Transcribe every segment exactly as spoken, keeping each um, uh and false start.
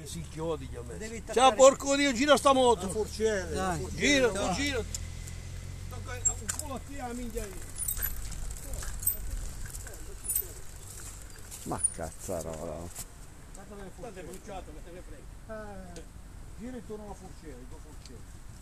Che si chiodi gli ho messo. Devi Ciao tappare- porco Dio, gira sta moto. Forciere, Dai. Gira, tu gira. Un culo a te, a minchia. Ma cazzarola. State bruciato, ma te ne frega. Gira intorno alla forciera, i due forcieri.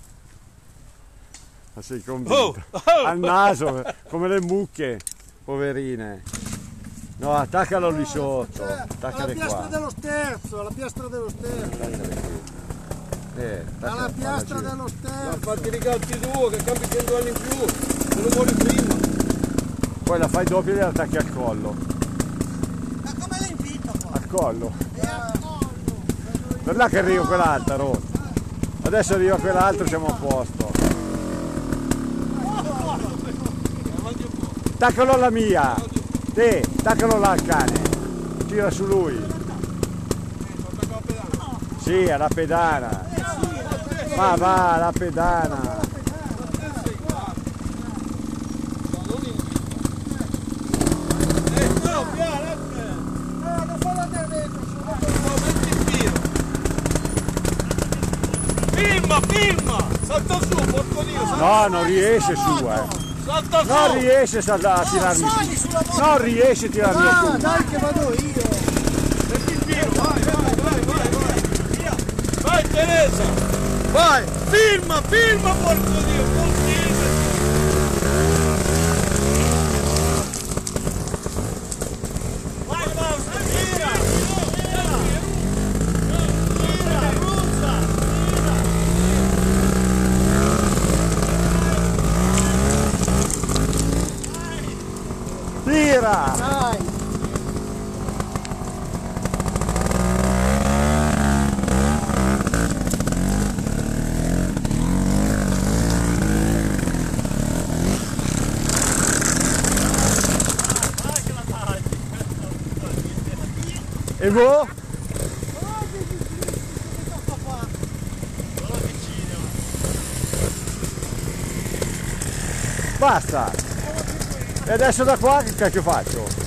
Ma sei convinto? Oh, oh. Al naso, come le mucche, poverine. No, attaccalo lì sotto. Alla Attaccale piastra qua. dello sterzo, alla piastra dello sterzo. Attaccale qui. Eh, attacca- Alla piastra falla dello Ma sterzo. fatti i calzi tuoi che cambi cento anni in più. Se non muori prima. giù. Poi la fai doppia e la attacchi al collo. Ma come l'hai invito qua? Al collo. E a collo. Per là che arriva quell'altra rotta. Adesso arriva quell'altro, siamo a posto. Attaccalo alla mia. Te, attaccalo là al cane. Tira su lui. Sì, alla pedana. Ma va, alla pedana. Eh, no, piano, No, non fallo andare dentro, sono metti il tiro. Filma, filma! Salta su, porco Dio, salta, No, non riesce su, eh. salta su! Non riesce a a tirarmi Sali su. sulla moto. Non riesce a tirarmi Ah, su. dai che vado io. Metti il tiro, vai, vai, vai, vai, vai! Via! Vai Teresa! Vai! Filma, filma, porco Dio! Continua! Vai Fausto, gira! Gira! Gira, ruzza! Tira! Dai. E boh? Basta! E adesso da qua che cacchio faccio?